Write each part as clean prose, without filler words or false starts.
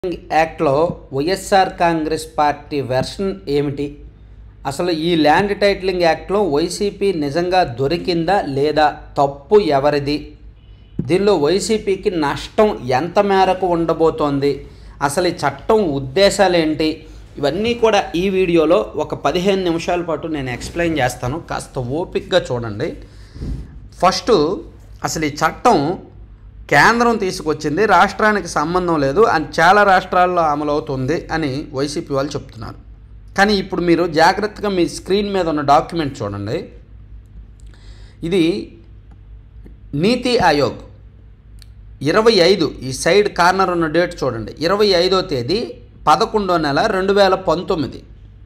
యాక్ట్లో YSR Congress party version ఏమిటి? అసలు ఈ ల్యాండ్ టైటిలింగ్ యాక్ట్లో వైసీపీ నిజంగా దొరికిందా లేదా? తప్పు ఎవరిది? దీనిలో వైసీపీకి నష్టం ఎంత మేరకు ఉండబోతోంది? అసలు ఈ చట్టం ఉద్దేశాలు ఏంటి? ఇవన్నీ కూడా ఈ వీడియోలో ఒక 15 నిమిషాల పాటు నేను ఎక్స్ప్లెయిన్ చేస్తాను. కాస్త ఓపికగా చూడండి. ఫస్ట్ అసలు ఈ చట్టం కేంద్రం తీసుకొచ్చింది, రాష్ట్రానికి సంబంధం లేదు అని చాలా రాష్ట్రాల్లో అమలవుతుంది అని వైసీపీ వాళ్ళు చెప్తున్నారు. కానీ ఇప్పుడు మీరు జాగ్రత్తగా మీ స్క్రీన్ మీద ఉన్న డాక్యుమెంట్ చూడండి. ఇది నీతి ఆయోగ్ 25 ఈ సైడ్ కార్నర్ ఉన్న డేట్ చూడండి. 25వ తేదీ 11వ నెల 2019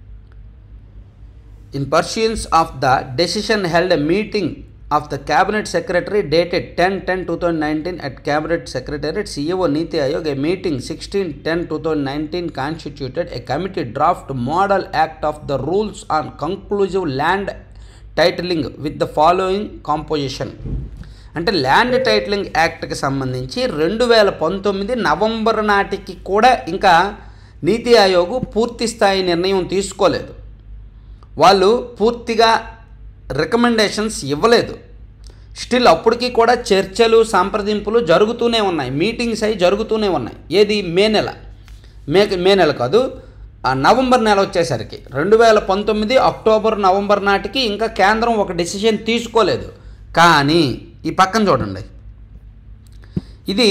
in pursuance of the decision held a meeting of the cabinet secretary dated 10/10/2019 at cabinet secretariat CEO Niti Aayog. A meeting 16/10/2019 constituted a committee draft model act of the rules on conclusive land titling with the following composition. అంటే land titling యాక్ట్కి సంబంధించి 2019 November నాటికి కూడా ఇంకా నీతి ఆయోగ్ పూర్తి స్థాయి నిర్ణయం తీసుకోలేదు. వాళ్ళు పూర్తిగా రికమెండేషన్స్ ఇవ్వలేదు. స్టిల్ అప్పటికి కూడా చర్చలు సంప్రదింపులు జరుగుతూనే ఉన్నాయి, మీటింగ్స్ అవి జరుగుతూనే ఉన్నాయి. ఏది మే నెల కాదు, నవంబర్ నెల వచ్చేసరికి 2019 అక్టోబర్ నవంబర్ నాటికి ఇంకా కేంద్రం ఒక డెసిషన్ తీసుకోలేదు. కానీ ఈ పక్కన చూడండి, ఇది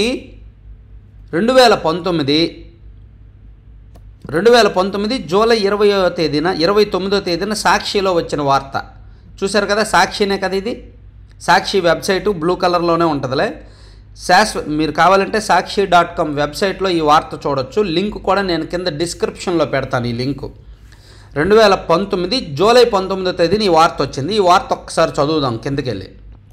2019 జూలై 29వ తేదీన సాక్షిలో వచ్చిన వార్త చూశారు కదా. సాక్షినే కదా ఇది, సాక్షి వెబ్సైటు బ్లూ కలర్లోనే ఉంటుందిలే. మీరు కావాలంటే సాక్షి.com వెబ్సైట్లో ఈ వార్త చూడొచ్చు. లింక్ కూడా నేను కింద డిస్క్రిప్షన్లో పెడతాను. ఈ లింకు 2019 జూలై 19వ తేదీన ఈ వార్త వచ్చింది. ఈ వార్త ఒక్కసారి చదువుదాం కిందకెళ్ళి.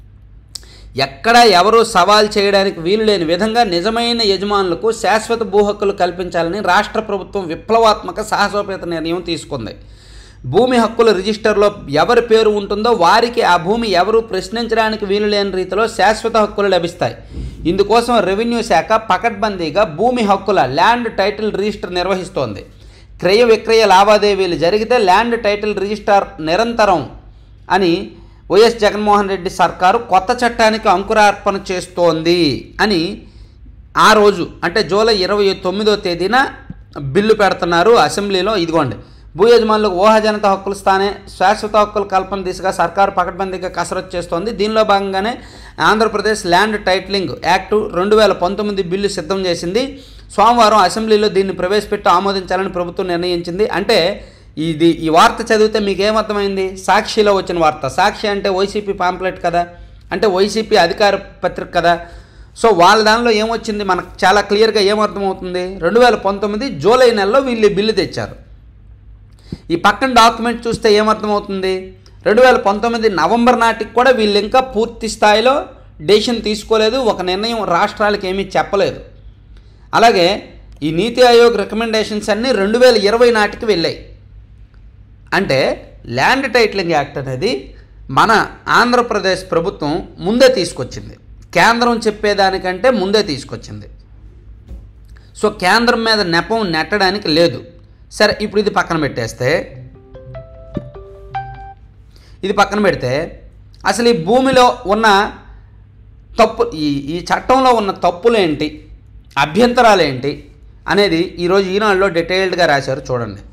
ఎక్కడ ఎవరు సవాల్ చేయడానికి వీలు లేని విధంగా నిజమైన యజమానులకు శాశ్వత భూ హక్కులు కల్పించాలని రాష్ట్ర ప్రభుత్వం విప్లవాత్మక సాహసోపేత నిర్ణయం తీసుకుంది. భూమి హక్కుల రిజిస్టర్లో ఎవరి పేరు ఉంటుందో వారికి ఆ భూమి ఎవరు ప్రశ్నించడానికి వీలు లేని రీతిలో శాశ్వత హక్కులు లభిస్తాయి. ఇందుకోసం రెవెన్యూ శాఖ పకడ్బందీగా భూమి హక్కుల ల్యాండ్ టైటిల్ రిజిస్టర్ నిర్వహిస్తోంది. క్రయ విక్రయ లావాదేవీలు జరిగితే ల్యాండ్ టైటిల్ రిజిస్టర్ నిరంతరం అని వైఎస్ జగన్మోహన్ రెడ్డి సర్కారు కొత్త చట్టానికి అంకురార్పణ చేస్తోంది అని ఆ రోజు అంటే జూలై 29వ తేదీన బిల్లు పెడుతున్నారు అసెంబ్లీలో. ఇదిగోండి, భూ యజమానులకు ఊహాజనిత హక్కుల స్థానే శాశ్వత హక్కుల కల్పన దిశగా సర్కారు పకడ్బందీగా కసరత్తు చేస్తోంది. దీనిలో భాగంగానే Andhra Pradesh land titling act 2019 bill సిద్ధం చేసింది. సోమవారం అసెంబ్లీలో దీన్ని ప్రవేశపెట్టి ఆమోదించాలని ప్రభుత్వం నిర్ణయించింది. అంటే ఈ వార్త చదివితే మీకు ఏమర్థమైంది? సాక్షిలో వచ్చిన వార్త. సాక్షి అంటే వైసీపీ పాంప్లెట్ కదా, అంటే వైసీపీ అధికార పత్రిక కదా. సో వాళ్ళ దానిలో ఏమొచ్చింది మనకు చాలా క్లియర్గా ఏమర్థమవుతుంది? 2019 జూలై నెలలో వీళ్ళు బిల్లు తెచ్చారు. ఈ పక్కన డాక్యుమెంట్ చూస్తే ఏమర్థమవుతుంది? 2019 నవంబర్ నాటికి కూడా వీళ్ళు ఇంకా పూర్తి స్థాయిలో డెసిషన్ తీసుకోలేదు, ఒక నిర్ణయం రాష్ట్రాలకు ఏమీ చెప్పలేదు. అలాగే ఈ నీతి ఆయోగ్ రికమెండేషన్స్ అన్నీ 2020 నాటికి వెళ్ళాయి. అంటే ల్యాండ్ టైటిలింగ్ యాక్ట్ అనేది మన ఆంధ్రప్రదేశ్ ప్రభుత్వం ముందే తీసుకొచ్చింది, కేంద్రం చెప్పేదానికంటే ముందే తీసుకొచ్చింది. సో కేంద్రం మీద నెపం నెట్టడానికి లేదు. సరే, ఇప్పుడు ఇది పక్కన పెడితే అసలు ఈ భూమిలో ఉన్న తప్పు, ఈ చట్టంలో ఉన్న తప్పులు ఏంటి, అభ్యంతరాలు ఏంటి అనేది ఈరోజు ఈనాడులో డీటెయిల్డ్గా రాశారు. చూడండి.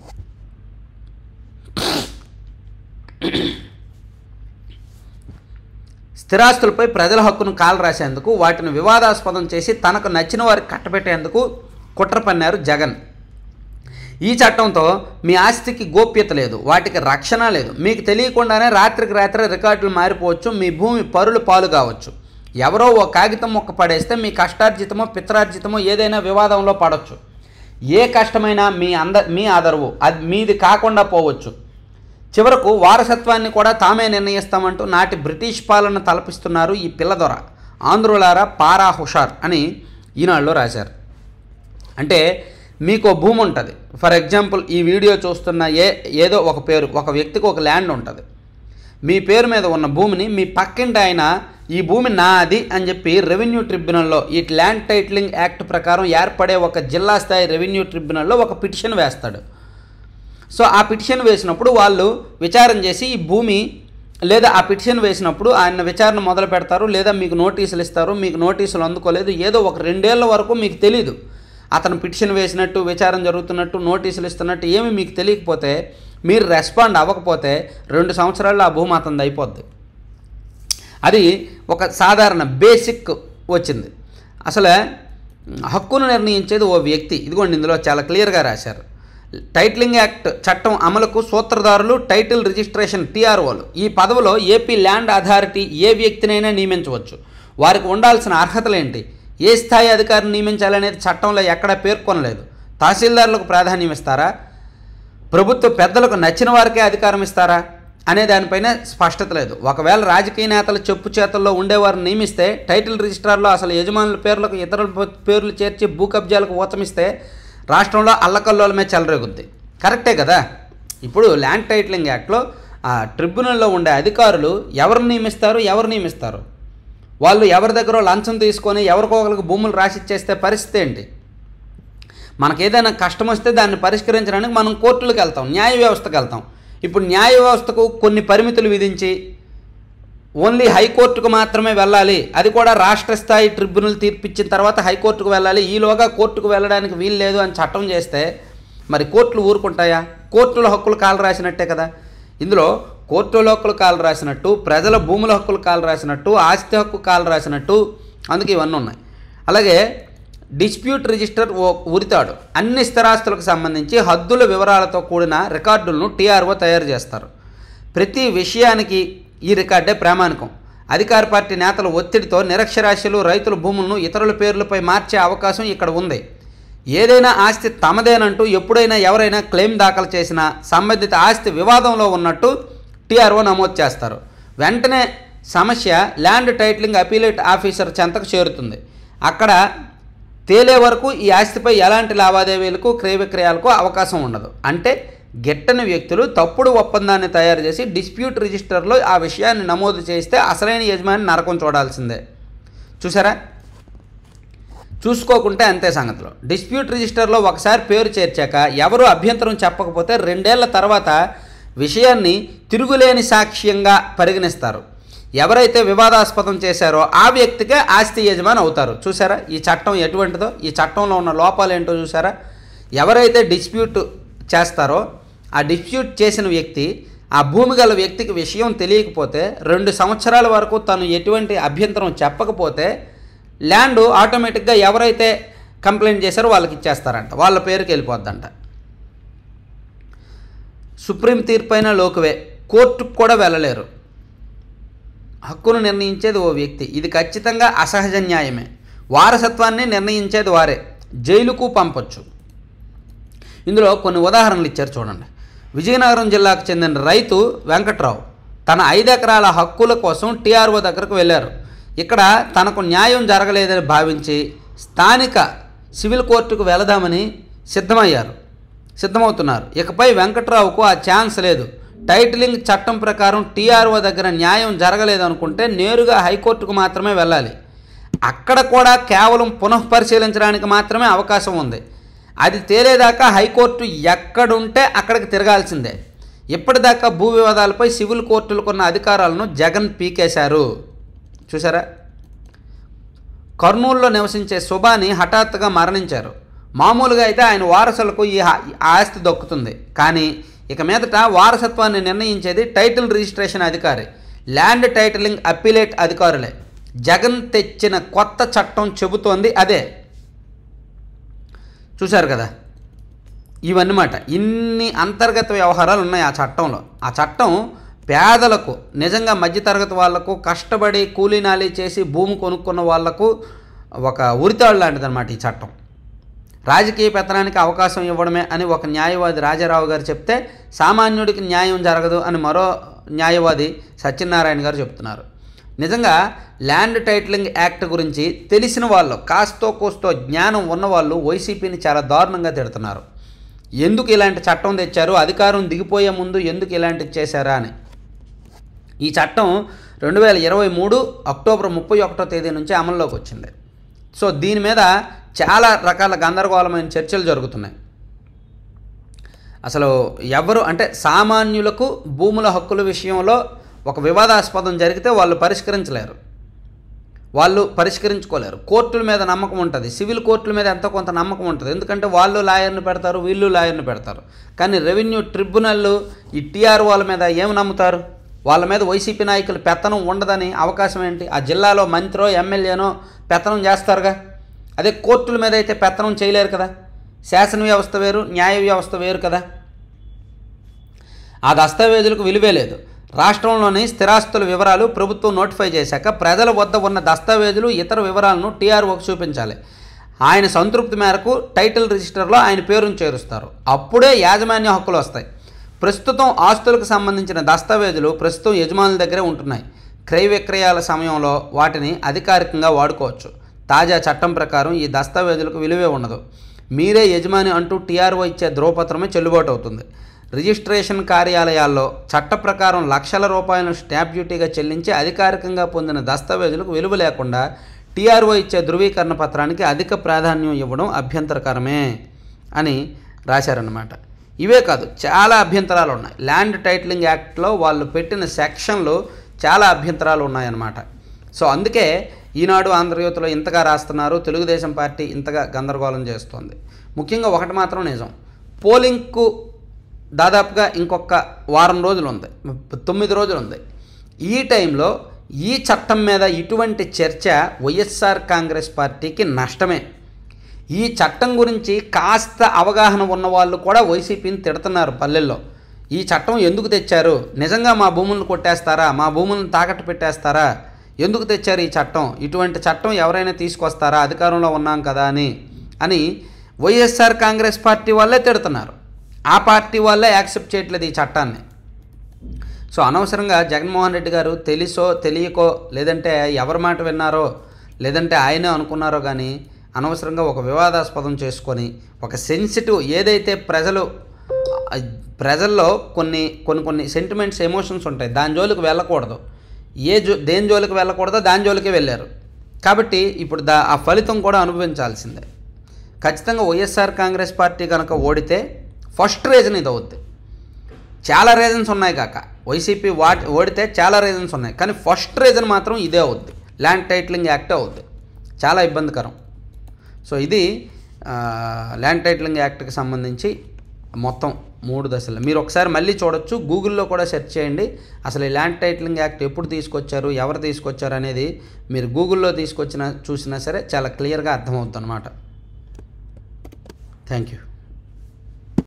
స్థిరాస్తులపై ప్రజల హక్కును కాలు రాసేందుకు, వాటిని వివాదాస్పదం చేసి తనకు నచ్చిన వారికి కట్టబెట్టేందుకు కుట్ర పన్నారు జగన్. ఈ చట్టంతో మీ ఆస్తికి గోప్యత లేదు, వాటికి రక్షణ లేదు. మీకు తెలియకుండానే రాత్రికి రాత్రి రికార్డులు మారిపోవచ్చు, మీ భూమి పరులు పాలు కావచ్చు. ఎవరో ఓ కాగితం మొక్క పడేస్తే మీ కష్టార్జితమో పిత్రార్జితమో ఏదైనా వివాదంలో పడవచ్చు. ఏ కష్టమైనా మీ ఆదరవు అది మీది కాకుండా పోవచ్చు. చివరకు వారసత్వాన్ని కూడా తామే నిర్ణయిస్తామంటూ నాటి బ్రిటిష్ పాలన తలపిస్తున్నారు ఈ పిల్లదొర. ఆంధ్రులారా పారా హుషార్ అని ఈనాడులో రాశారు. అంటే మీకు భూమి ఉంటుంది. ఫర్ ఎగ్జాంపుల్ ఈ వీడియో చూస్తున్న ఏదో ఒక పేరు, ఒక వ్యక్తికి ఒక ల్యాండ్ ఉంటుంది. మీ పేరు మీద ఉన్న భూమిని మీ పక్కింటి ఆయన ఈ భూమి నాది అని చెప్పి రెవెన్యూ ట్రిబ్యునల్లో ఈ ల్యాండ్ టైటిలింగ్ యాక్ట్ ప్రకారం ఏర్పడే ఒక జిల్లా స్థాయి రెవెన్యూ ట్రిబ్యునల్లో ఒక పిటిషన్ వేస్తాడు. సో ఆ పిటిషన్ వేసినప్పుడు వాళ్ళు విచారణ చేసి ఈ భూమి లేదా ఆ పిటిషన్ వేసినప్పుడు ఆయన విచారణ మొదలు పెడతారు, లేదా మీకు నోటీసులు ఇస్తారు. మీకు నోటీసులు అందుకోలేదు, ఏదో ఒక 2 ఏళ్ల వరకు మీకు తెలీదు అతను పిటిషన్ వేసినట్టు, విచారణ జరుగుతున్నట్టు, నోటీసులు ఇస్తున్నట్టు ఏమి మీకు తెలియకపోతే, మీరు రెస్పాండ్ అవ్వకపోతే 2 సంవత్సరాల్లో ఆ భూమి అతనిది అయిపోద్ది. అది ఒక సాధారణ బేసిక్ వచ్చింది. అసలు హక్కును నిర్ణయించేది ఓ వ్యక్తి. ఇదిగోండి ఇందులో చాలా క్లియర్గా రాశారు. టైటిలింగ్ యాక్ట్ చట్టం అమలుకు సూత్రధారులు టైటిల్ రిజిస్ట్రేషన్ టీఆర్ఓలు. ఈ పదవిలో ఏపీ ల్యాండ్ అథారిటీ ఏ వ్యక్తినైనా నియమించవచ్చు. వారికి ఉండాల్సిన అర్హతలేంటి, ఏ స్థాయి అధికారిని నియమించాలనేది చట్టంలో ఎక్కడా పేర్కొనలేదు. తహసీల్దారులకు ప్రాధాన్యం ఇస్తారా, ప్రభుత్వ పెద్దలకు నచ్చిన వారికే అధికారం ఇస్తారా అనే దానిపైన స్పష్టత లేదు. ఒకవేళ రాజకీయ నేతలు చెప్పు చేతల్లో ఉండేవారిని నియమిస్తే, టైటిల్ రిజిస్ట్రార్లో అసలు యజమానుల పేర్లకు ఇతరుల పేర్లు చేర్చి భూ కబ్జాలకు ఊతమిస్తే రాష్ట్రంలో అల్లకల్లోలమే చెలరేగుద్ది. కరెక్టే కదా. ఇప్పుడు ల్యాండ్ టైటిలింగ్ యాక్ట్లో ఆ ట్రిబ్యునల్లో ఉండే అధికారులు ఎవరు నియమిస్తారు, వాళ్ళు ఎవరి దగ్గర లంచం తీసుకొని ఎవరికొకరికి భూములు రాసిచ్చేస్తే పరిస్థితి ఏంటి? మనకు ఏదైనా కష్టం వస్తే దాన్ని పరిష్కరించడానికి మనం కోర్టులకు వెళ్తాం, న్యాయ వ్యవస్థకు వెళ్తాం. ఇప్పుడు న్యాయ వ్యవస్థకు కొన్ని పరిమితులు విధించి ఓన్లీ హైకోర్టుకు మాత్రమే వెళ్ళాలి, అది కూడా రాష్ట్ర స్థాయి ట్రిబ్యునల్ తీర్పిచ్చిన తర్వాత హైకోర్టుకు వెళ్ళాలి, ఈలోగా కోర్టుకు వెళ్ళడానికి వీలు లేదు అని చట్టం చేస్తే మరి కోర్టులు ఊరుకుంటాయా? కోర్టుల హక్కులు కాలు రాసినట్టే కదా. ఇందులో కోర్టుల హక్కులు కాలు రాసినట్టు, ప్రజల భూముల హక్కులు కాలు రాసినట్టు, ఆస్తి హక్కు కాలు రాసినట్టు, అందుకే ఇవన్నీ ఉన్నాయి. అలాగే డిస్ప్యూట్ రిజిస్టర్ ఉరితాడు. అన్ని స్థిరాస్తులకు సంబంధించి హద్దుల వివరాలతో కూడిన రికార్డులను టీఆర్ఓ తయారు చేస్తారు. ప్రతి విషయానికి ఈ రికార్డే ప్రామాణికం. అధికార పార్టీ నేతల ఒత్తిడితో నిరక్షరాస్యులు రైతుల భూములను ఇతరుల పేర్లపై మార్చే అవకాశం ఇక్కడ ఉంది. ఏదైనా ఆస్తి తమదేనంటూ ఎప్పుడైనా ఎవరైనా క్లెయిమ్ దాఖలు చేసినా సంబంధిత ఆస్తి వివాదంలో ఉన్నట్టు టీఆర్ఓ నమోదు చేస్తారు. వెంటనే సమస్య ల్యాండ్ టైటిలింగ్ అపీలేట్ ఆఫీసర్ చెంతకు చేరుతుంది. అక్కడ తేలే వరకు ఈ ఆస్తిపై ఎలాంటి లావాదేవీలకు క్రయ విక్రయాలకు అవకాశం ఉండదు. అంటే గిట్టని వ్యక్తులు తప్పుడు ఒప్పందాన్ని తయారు చేసి డిస్ప్యూట్ రిజిస్టర్లో ఆ విషయాన్ని నమోదు చేస్తే అసలైన యజమాని నరకం చూడాల్సిందే. చూసారా? చూసుకోకుంటే అంతే సంగతిలో. డిస్ప్యూట్ రిజిస్టర్లో ఒకసారి పేరు చేర్చాక ఎవరు అభ్యంతరం చెప్పకపోతే 2 ఏళ్ల తర్వాత విషయాన్ని తిరుగులేని సాక్ష్యంగా పరిగణిస్తారు. ఎవరైతే వివాదాస్పదం చేశారో ఆ వ్యక్తికే ఆస్తి యజమాని అవుతారు. చూసారా ఈ చట్టం ఎటువంటిదో? ఈ చట్టంలో ఉన్న లోపాలు ఏంటో చూసారా? ఎవరైతే డిస్ప్యూట్ చేస్తారో ఆ డిస్ప్యూట్ చేసిన వ్యక్తి, ఆ భూమి గల వ్యక్తికి విషయం తెలియకపోతే 2 సంవత్సరాల వరకు తను ఎటువంటి అభ్యంతరం చెప్పకపోతే ల్యాండ్ ఆటోమేటిక్గా ఎవరైతే కంప్లైంట్ చేశారో వాళ్ళకి ఇచ్చేస్తారంట, వాళ్ళ పేరుకి వెళ్ళిపోద్దంట. సుప్రీం తీర్పైన లోకువే, కోర్టుకు కూడా వెళ్ళలేరు. హక్కును నిర్ణయించేది ఓ వ్యక్తి. ఇది ఖచ్చితంగా అసహజ న్యాయమే. వారసత్వాన్ని నిర్ణయించేది వారే. జైలుకు పంపొచ్చు. ఇందులో కొన్ని ఉదాహరణలు ఇచ్చారు చూడండి. విజయనగరం జిల్లాకు చెందిన రైతు వెంకట్రావు తన 5 ఎకరాల హక్కుల కోసం టీఆర్ఓ దగ్గరకు వెళ్ళారు. ఇక్కడ తనకు న్యాయం జరగలేదని భావించి స్థానిక సివిల్ కోర్టుకు వెళదామని సిద్ధమవుతున్నారు. ఇకపై వెంకట్రావుకు ఆ ఛాన్స్ లేదు. టైటిలింగ్ చట్టం ప్రకారం టీఆర్ఓ దగ్గర న్యాయం జరగలేదనుకుంటే నేరుగా హైకోర్టుకు మాత్రమే వెళ్ళాలి. అక్కడ కూడా కేవలం పునఃపరిశీలించడానికి మాత్రమే అవకాశం ఉంది. అది తేలేదాకా హైకోర్టు ఎక్కడుంటే అక్కడికి తిరగాల్సిందే. ఇప్పటిదాకా భూ వివాదాలపై సివిల్ కోర్టులకున్న అధికారాలను జగన్ పీకేశారు. చూసారా? కర్నూలులో నివసించే సుబాని హఠాత్తుగా మరణించారు. మామూలుగా అయితే ఆయన వారసులకు ఈ ఆస్తి దక్కుతుంది. కానీ ఇక మీదట వారసత్వాన్ని నిర్ణయించేది టైటిల్ రిజిస్ట్రేషన్ అధికారి, ల్యాండ్ టైటిలింగ్ అప్పీలేట్ అధికారులే. జగన్ తెచ్చిన కొత్త చట్టం చెబుతోంది అదే. చూశారు కదా? ఇవన్నమాట. ఇన్ని అంతర్గత వ్యవహారాలు ఉన్నాయి ఆ చట్టంలో. ఆ చట్టం పేదలకు, నిజంగా మధ్యతరగతి వాళ్లకు, కష్టపడి కూలీనాలి చేసి భూమి కొనుక్కున్న వాళ్లకు ఒక ఉరితాడు లాంటిదన్నమాట ఈ చట్టం. రాజకీయ పెత్తనానికి అవకాశం ఇవ్వడమే అని ఒక న్యాయవాది రాజారావు గారు చెప్తే, సామాన్యుడికి న్యాయం జరగదు అని మరో న్యాయవాది సత్యనారాయణ గారు చెప్తున్నారు. నిజంగా ల్యాండ్ టైటిలింగ్ యాక్ట్ గురించి తెలిసిన వాళ్ళు, కాస్తో కోస్తో జ్ఞానం ఉన్నవాళ్ళు వైసీపీని చాలా దారుణంగా తిడుతున్నారు. ఎందుకు ఇలాంటి చట్టం తెచ్చారు, అధికారం దిగిపోయే ముందు ఎందుకు ఇలాంటివి చేశారా అని. ఈ చట్టం 2023 అక్టోబర్ 31వ తేదీ నుంచి అమల్లోకి వచ్చింది. సో దీని మీద చాలా రకాల గందరగోళమైన చర్చలు జరుగుతున్నాయి. అసలు ఎవరు అంటే సామాన్యులకు భూముల హక్కుల విషయంలో ఒక వివాదాస్పదం జరిగితే వాళ్ళు పరిష్కరించుకోలేరు. కోర్టుల మీద నమ్మకం ఉంటుంది, సివిల్ కోర్టుల మీద ఎంతో కొంత నమ్మకం ఉంటుంది, ఎందుకంటే వాళ్ళు లాయర్ని పెడతారు, వీళ్ళు లాయర్ని పెడతారు. కానీ రెవెన్యూ ట్రిబ్యునల్ ఈ టీఆర్ఓల మీద ఏమి నమ్ముతారు? వాళ్ళ మీద వైసీపీ నాయకులు పెత్తనం ఉండదని అవకాశం ఏంటి? ఆ జిల్లాలో మంత్రో ఎమ్మెల్యేనో పెత్తనం చేస్తారుగా. అదే కోర్టుల మీద అయితే పెత్తనం చేయలేరు కదా. శాసన వ్యవస్థ వేరు, న్యాయ వ్యవస్థ వేరు కదా. ఆ దస్తావేజులకు విలువే లేదు. రాష్ట్రంలోని స్థిరాస్తుల వివరాలు ప్రభుత్వం నోటిఫై చేశాక ప్రజల వద్ద ఉన్న దస్తావేజులు ఇతర వివరాలను టీఆర్ఓకి చూపించాలి. ఆయన సంతృప్తి మేరకు టైటిల్ రిజిస్టర్లో ఆయన పేరును చేరుస్తారు. అప్పుడే యాజమాన్య హక్కులు వస్తాయి. ప్రస్తుతం ఆస్తులకు సంబంధించిన దస్తావేజులు ప్రస్తుతం యజమానుల దగ్గరే ఉంటున్నాయి. క్రయ విక్రయాల సమయంలో వాటిని అధికారికంగా వాడుకోవచ్చు. తాజా చట్టం ప్రకారం ఈ దస్తావేజులకు విలువే ఉండదు. మీరే యజమాని అంటూ టీఆర్ఓ ఇచ్చే ధ్రువపత్రమే చెల్లుబాటు అవుతుంది. రిజిస్ట్రేషన్ కార్యాలయాల్లో చట్ట ప్రకారం లక్షల రూపాయలను స్టాంప్ డ్యూటీగా చెల్లించి అధికారికంగా పొందిన దస్తావేజులకు విలువ లేకుండా టీఆర్ఓ ఇచ్చే ధృవీకరణ పత్రానికి అధిక ప్రాధాన్యం ఇవ్వడం అభ్యంతరకరమే అని రాశారన్నమాట. ఇవే కాదు, చాలా అభ్యంతరాలు ఉన్నాయి. ల్యాండ్ టైటిలింగ్ యాక్ట్లో వాళ్ళు పెట్టిన సెక్షన్లు చాలా అభ్యంతరాలు ఉన్నాయన్నమాట. సో అందుకే ఈనాడు ఆంధ్రజ్యోతిలో ఇంతగా రాస్తున్నారు, తెలుగుదేశం పార్టీ ఇంతగా గందరగోళం చేస్తోంది. ముఖ్యంగా ఒకటి మాత్రం నిజం, పోలింగ్కు దాదాపుగా ఇంకొక వారం రోజులు ఉంది, 9 రోజులు ఉంది. ఈ టైంలో ఈ చట్టం మీద ఇటువంటి చర్చ వైఎస్ఆర్ కాంగ్రెస్ పార్టీకి నష్టమే. ఈ చట్టం గురించి కాస్త అవగాహన ఉన్నవాళ్ళు కూడా వైసీపీని తిడుతున్నారు పల్లెల్లో. ఈ చట్టం ఎందుకు తెచ్చారు? నిజంగా మా భూములను కొట్టేస్తారా? మా భూములను తాకట్టు పెట్టేస్తారా? ఎందుకు తెచ్చారు ఈ చట్టం? ఇటువంటి చట్టం ఎవరైనా తీసుకొస్తారా? అధికారంలో ఉన్నాం కదా అని వైఎస్ఆర్ కాంగ్రెస్ పార్టీ వాళ్ళే తిడుతున్నారు. ఆ పార్టీ వాళ్ళే యాక్సెప్ట్ చేయట్లేదు ఈ చట్టాన్ని. సో అనవసరంగా జగన్మోహన్ రెడ్డి గారు తెలుసో తెలియకో, లేదంటే ఎవరి మాట విన్నారో, లేదంటే ఆయనే అనుకున్నారో కానీ అనవసరంగా ఒక వివాదాస్పదం చేసుకొని ఒక సెన్సిటివ్ ఏదైతే ప్రజల్లో కొన్ని సెంటిమెంట్స్, ఎమోషన్స్ ఉంటాయి, దాని జోలికి వెళ్ళకూడదు. దేని జోలికి వెళ్ళకూడదో దాని జోలికే వెళ్ళారు. కాబట్టి ఇప్పుడు ఆ ఫలితం కూడా అనుభవించాల్సిందే. ఖచ్చితంగా వైఎస్ఆర్ కాంగ్రెస్ పార్టీ కనుక ఓడితే ఫస్ట్ రీజన్ ఇది అవుద్ది. చాలా రీజన్స్ ఉన్నాయి కాక, వైసీపీ ఓడితే చాలా రీజన్స్ ఉన్నాయి, కానీ ఫస్ట్ రీజన్ మాత్రం ఇదే అవుద్ది, ల్యాండ్ టైటిలింగ్ యాక్టే అవుద్ది. చాలా ఇబ్బందికరం. సో ఇది ల్యాండ్ టైటిలింగ్ యాక్ట్కి సంబంధించి మొత్తం 3 దశలు. మీరు ఒకసారి మళ్ళీ చూడొచ్చు, గూగుల్లో కూడా సెర్చ్ చేయండి. అసలు ఈ ల్యాండ్ టైటిలింగ్ యాక్ట్ ఎప్పుడు తీసుకొచ్చారు, ఎవరు తీసుకొచ్చారు అనేది మీరు గూగుల్లో చూసినా సరే చాలా క్లియర్గా అర్థమవుతుంది అన్నమాట. Thank you.